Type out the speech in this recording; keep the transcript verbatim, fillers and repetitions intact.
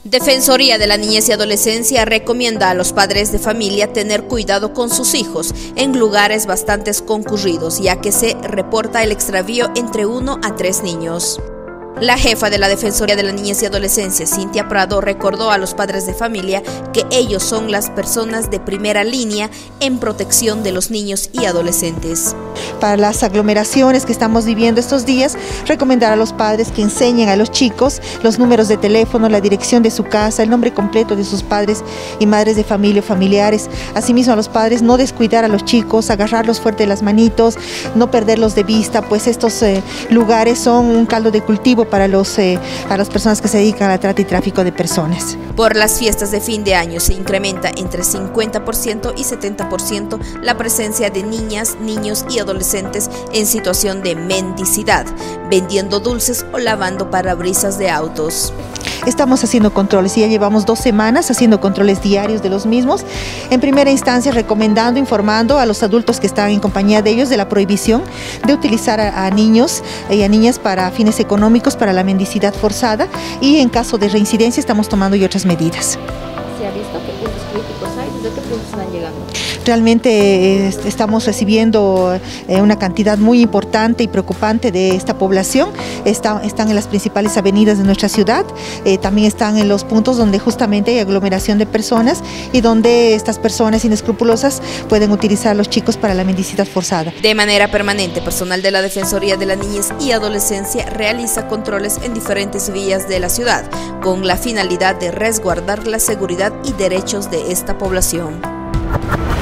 Defensoría de la Niñez y Adolescencia recomienda a los padres de familia tener cuidado con sus hijos en lugares bastante concurridos, ya que se reporta el extravío entre uno a tres niños. La jefa de la Defensoría de la Niñez y Adolescencia, Cintia Prado, recordó a los padres de familia que ellos son las personas de primera línea en protección de los niños y adolescentes. Para las aglomeraciones que estamos viviendo estos días, recomendar a los padres que enseñen a los chicos los números de teléfono, la dirección de su casa, el nombre completo de sus padres y madres de familia o familiares. Asimismo, a los padres no descuidar a los chicos, agarrarlos fuerte de las manitos, no perderlos de vista, pues estos eh, lugares son un caldo de cultivo para, los, eh, para las personas que se dedican a la trata y tráfico de personas. Por las fiestas de fin de año se incrementa entre cincuenta por ciento y setenta por ciento la presencia de niñas, niños y adolescentes en situación de mendicidad, vendiendo dulces o lavando parabrisas de autos. Estamos haciendo controles y ya llevamos dos semanas haciendo controles diarios de los mismos. En primera instancia, recomendando, informando a los adultos que están en compañía de ellos de la prohibición de utilizar a, a niños y a niñas para fines económicos, para la mendicidad forzada, y en caso de reincidencia estamos tomando y otras medidas. ¿Se ha visto qué puntos críticos hay? ¿Desde qué puntos están llegando? Realmente eh, estamos recibiendo eh, una cantidad muy importante y preocupante de esta población. Está, están en las principales avenidas de nuestra ciudad, eh, también están en los puntos donde justamente hay aglomeración de personas y donde estas personas inescrupulosas pueden utilizar a los chicos para la mendicidad forzada. De manera permanente, personal de la Defensoría de la Niñez y Adolescencia realiza controles en diferentes vías de la ciudad con la finalidad de resguardar la seguridad y derechos de esta población.